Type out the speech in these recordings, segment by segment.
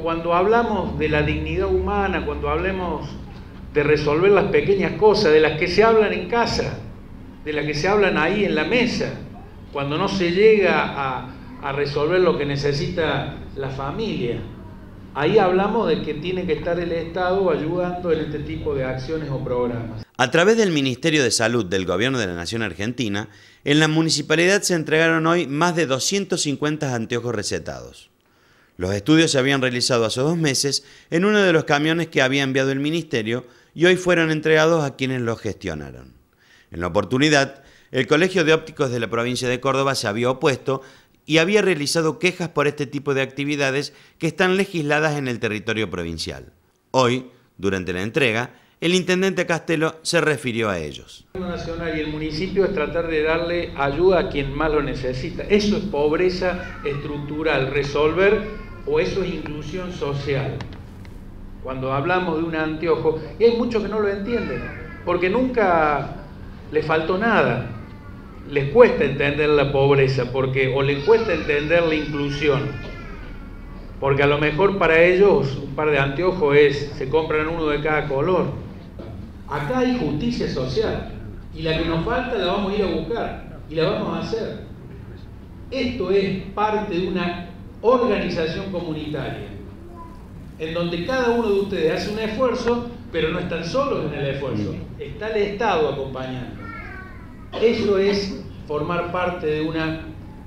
cuando hablamos de la dignidad humana, cuando hablemos de resolver las pequeñas cosas, de las que se hablan en casa, de las que se hablan ahí en la mesa, cuando no se llega a resolver lo que necesita la familia, ahí hablamos de que tiene que estar el Estado ayudando en este tipo de acciones o programas. A través del Ministerio de Salud del Gobierno de la Nación Argentina, en la municipalidad se entregaron hoy más de 250 anteojos recetados. Los estudios se habían realizado hace 2 meses en uno de los camiones que había enviado el Ministerio y hoy fueron entregados a quienes los gestionaron. En la oportunidad, el Colegio de Ópticos de la provincia de Córdoba se había opuesto y había realizado quejas por este tipo de actividades que están legisladas en el territorio provincial. Hoy, durante la entrega, el intendente Castelo se refirió a ellos. El Gobierno nacional y el municipio es tratar de darle ayuda a quien más lo necesita. Eso es pobreza estructural, resolver, o eso es inclusión social. Cuando hablamos de un anteojo, y hay muchos que no lo entienden, porque nunca les faltó nada. Les cuesta entender la pobreza, o les cuesta entender la inclusión. Porque a lo mejor para ellos un par de anteojos se compran uno de cada color. Acá hay justicia social y la que nos falta la vamos a ir a buscar y la vamos a hacer. Esto es parte de una organización comunitaria en donde cada uno de ustedes hace un esfuerzo, pero no están solos en el esfuerzo, está el Estado acompañando. Eso es formar parte de una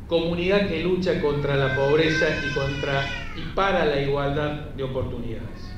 comunidad que lucha contra la pobreza y para la igualdad de oportunidades.